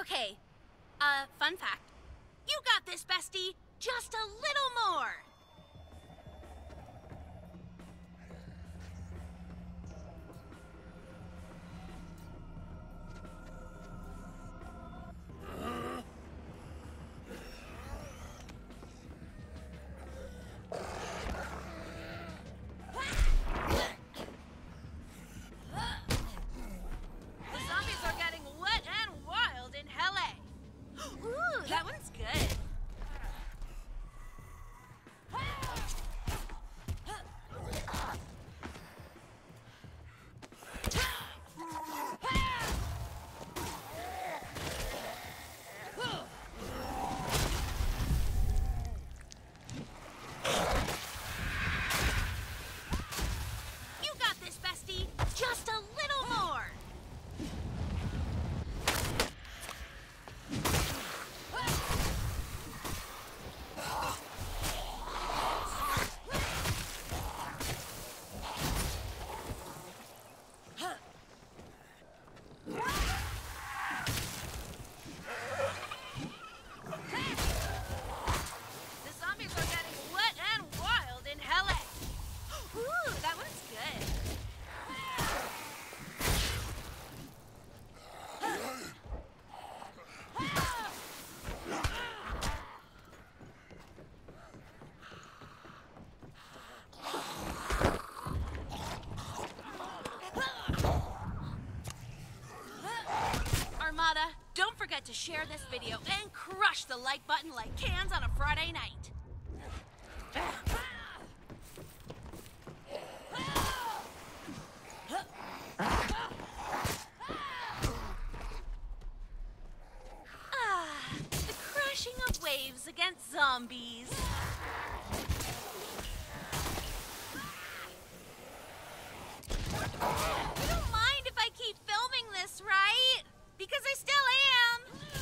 Okay, fun fact. You got this, bestie. Just a little more. That one's good. You got this, bestie. Just a little more. Don't forget to share this video and crush the like button like cans on a Friday night. The crashing of waves against zombies. You don't mind if I keep filming this, right? Because I still am.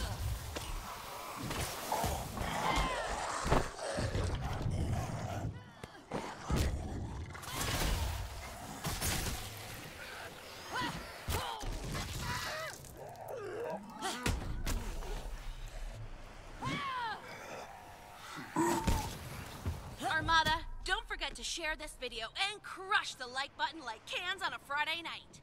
Armada, don't forget to share this video and crush the like button like cans on a Friday night.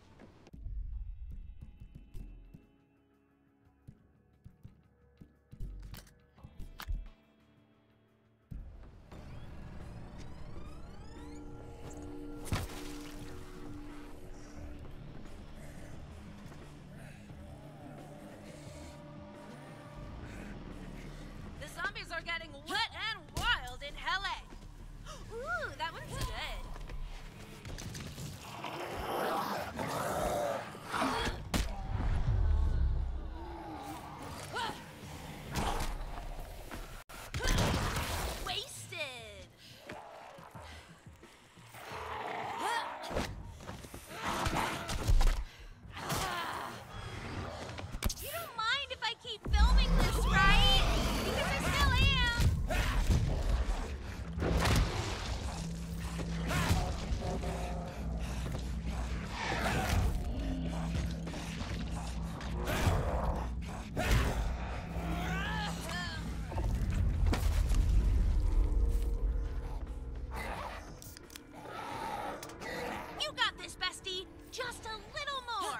Zombies are getting wet and wild in LA. Ooh, that one's good. Wasted. You don't mind if I keep filming this, right? Because I still am. You got this, bestie. Just a little more.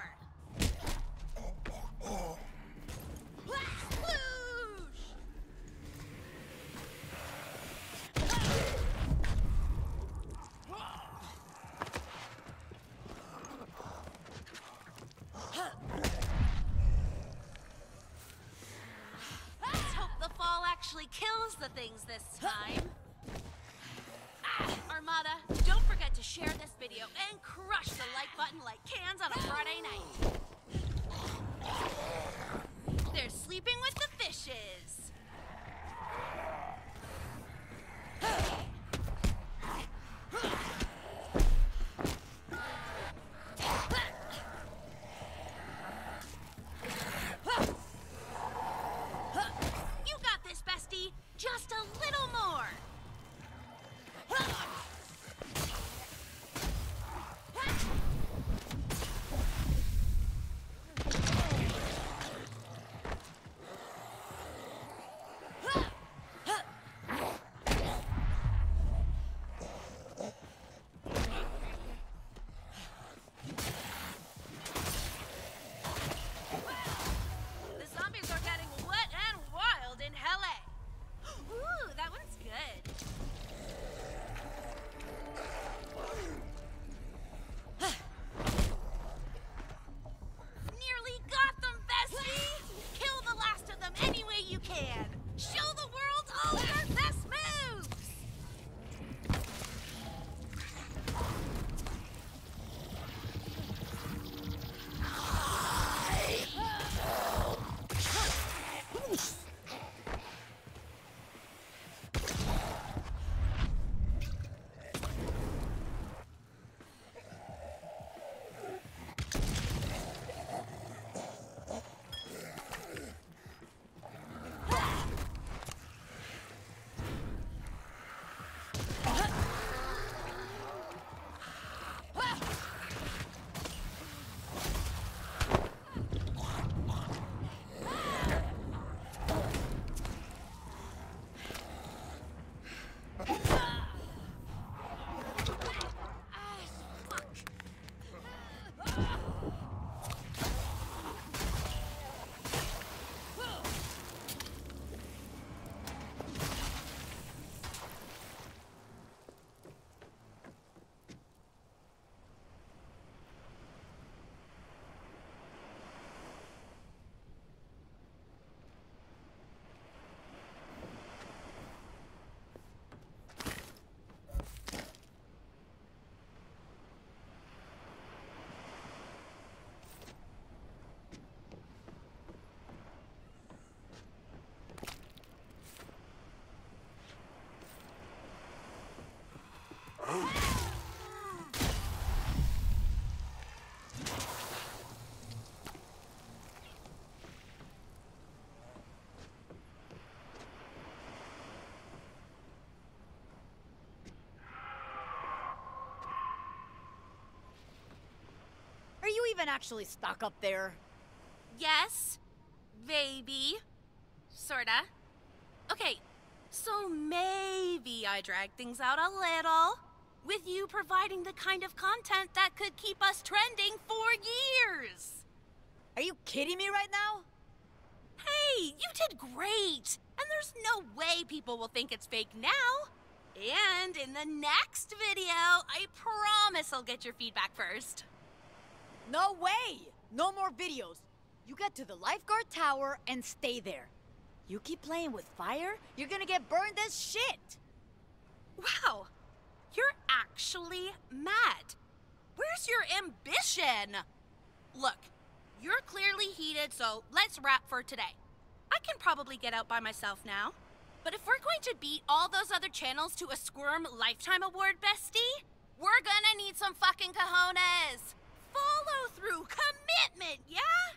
Actually kills the things this time. Armada, don't forget to share this video and crush the like button like cans on a Friday night. They're sleeping with the fishes. Just a little more. Are you even actually stuck up there? Yes, maybe. Sorta. Okay, so maybe I dragged things out a little, with you providing the kind of content that could keep us trending for years. Are you kidding me right now? Hey, you did great! And there's no way people will think it's fake now. And in the next video, I promise I'll get your feedback first. No way! No more videos. You get to the lifeguard tower and stay there. You keep playing with fire, you're gonna get burned as shit! Wow, you're actually mad. Where's your ambition? Look, you're clearly heated, so let's wrap for today. I can probably get out by myself now. But if we're going to beat all those other channels to a Squirm Lifetime Award, bestie, we're gonna need some fucking cojones. Follow through, commitment, yeah?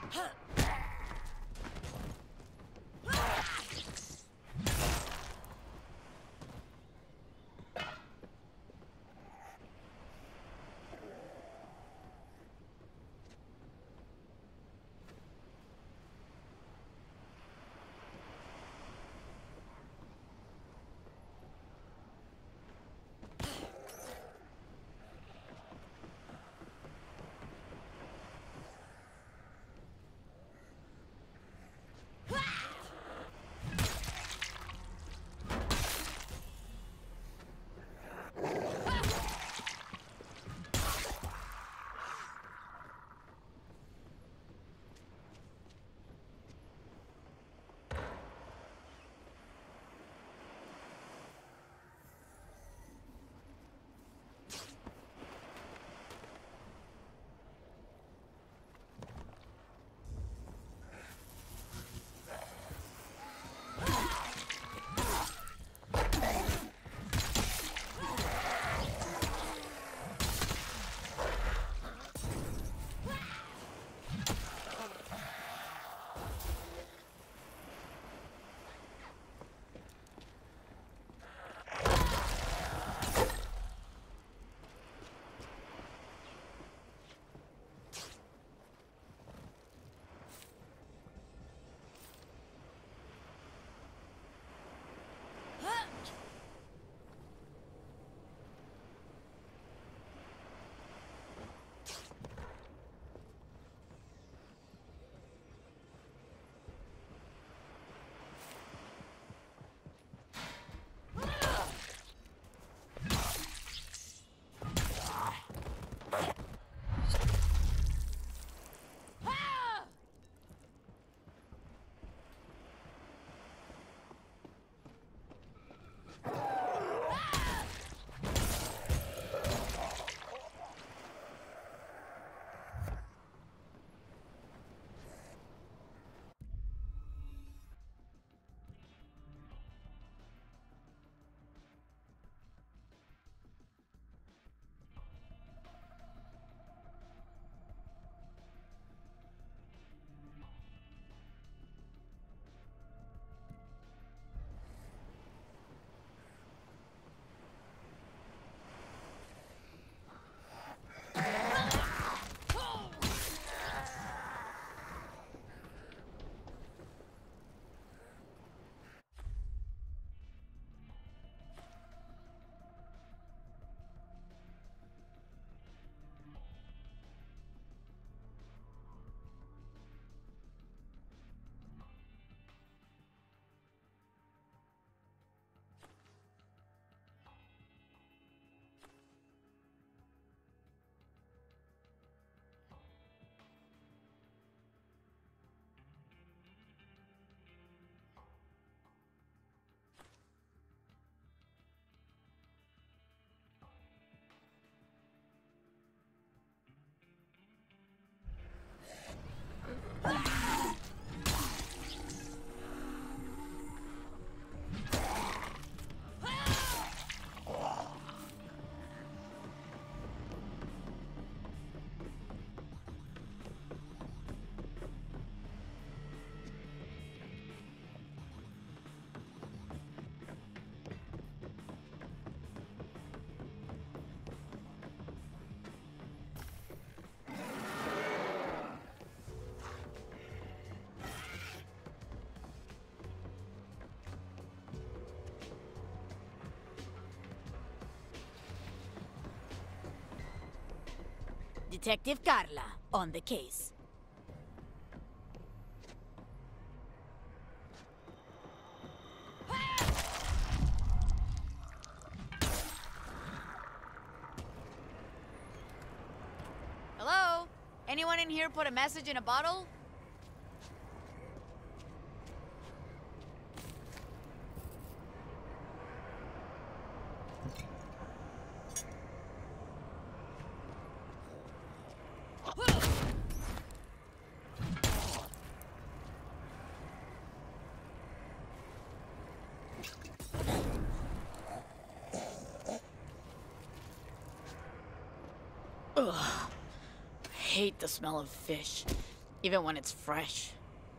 Detective Carla, on the case. Hello? Anyone in here put a message in a bottle? Ugh. I hate the smell of fish. even when it's fresh.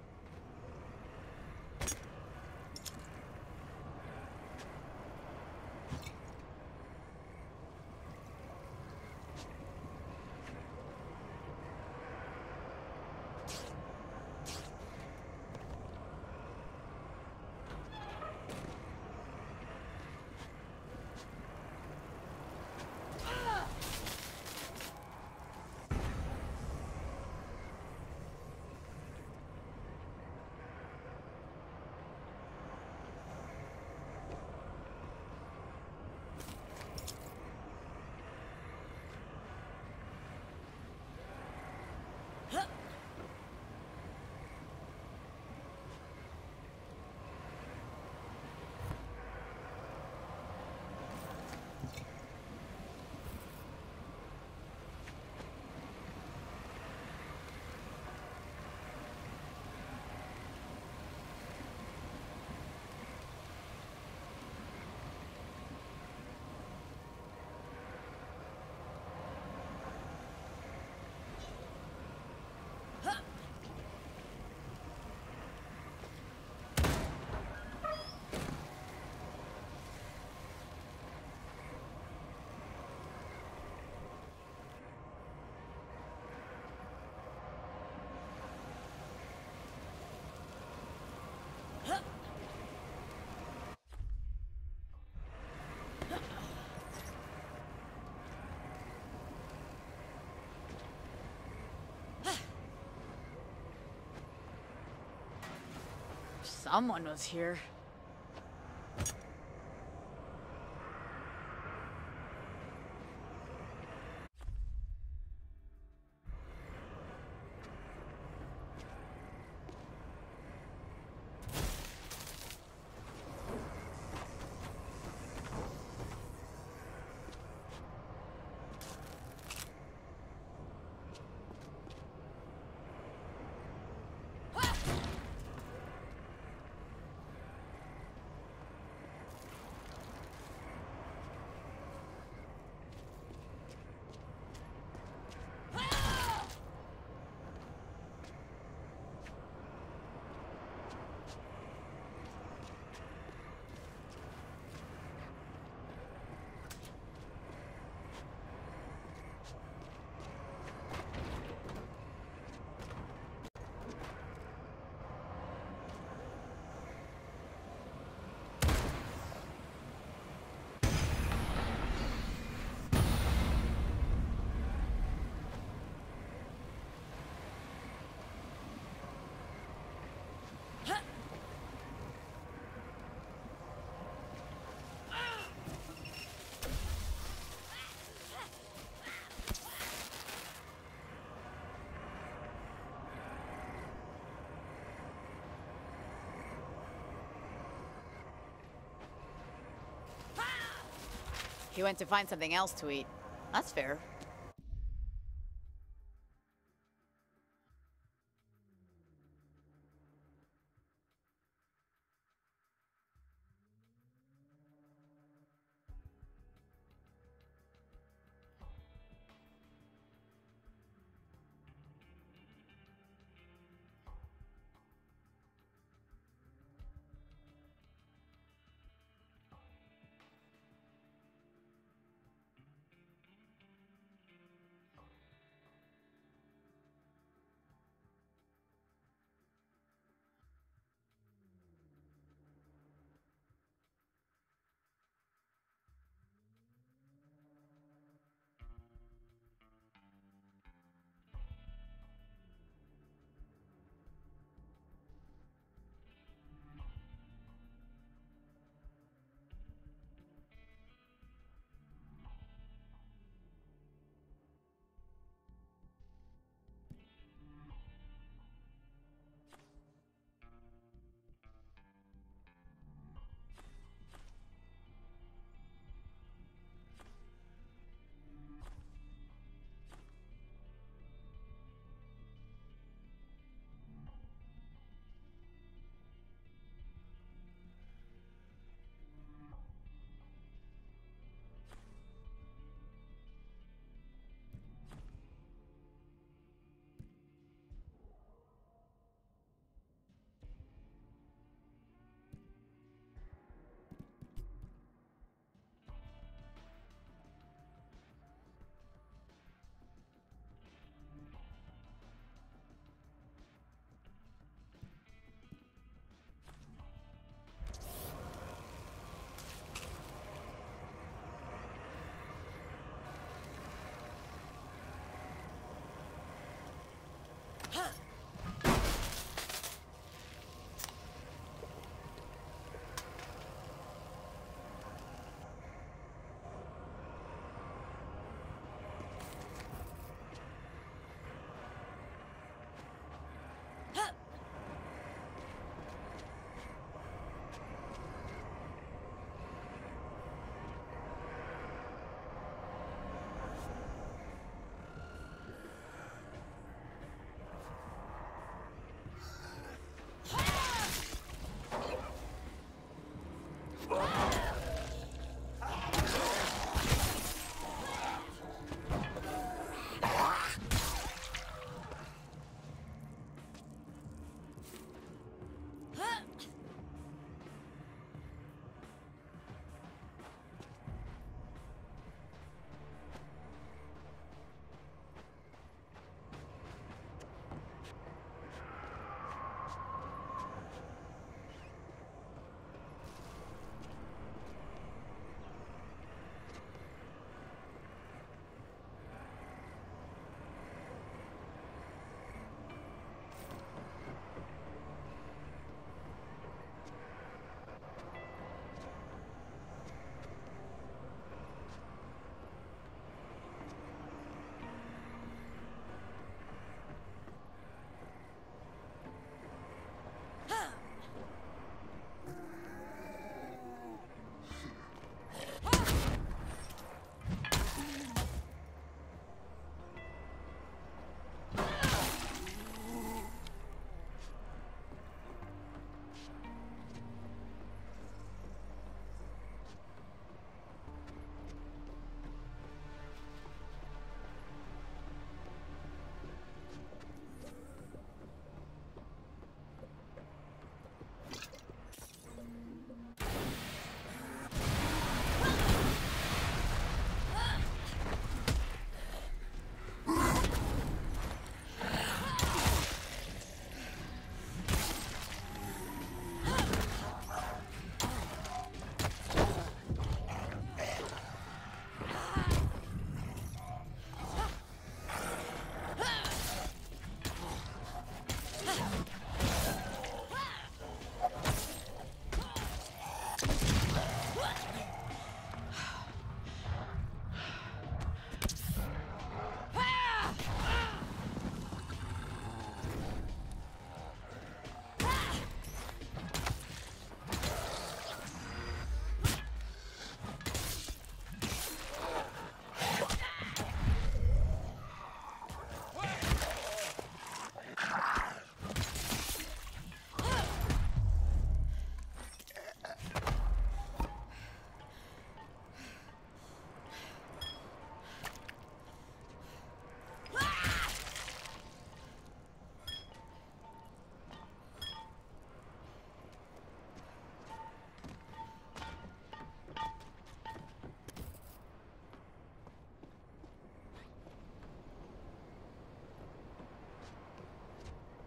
Someone was here. He went to find something else to eat. That's fair.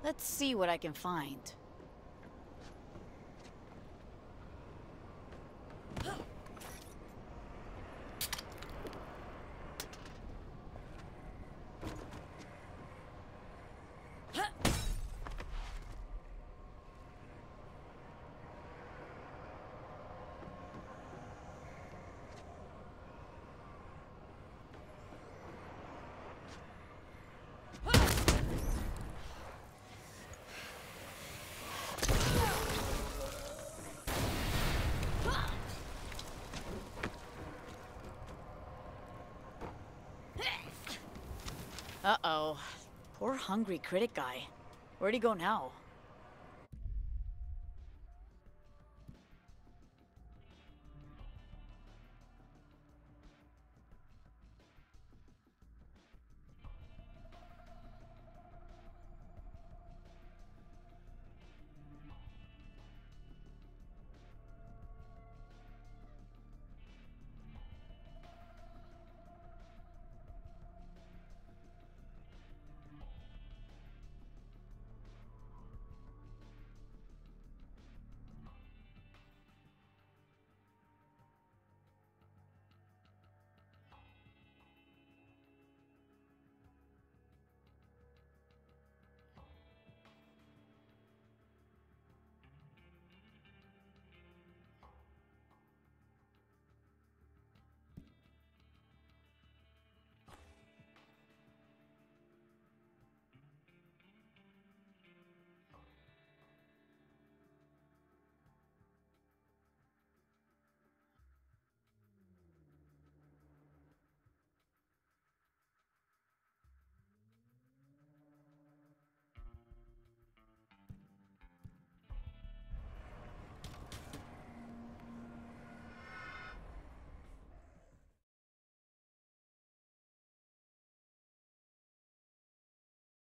Let's see what I can find. Uh-oh. Poor hungry critic guy. Where'd he go now?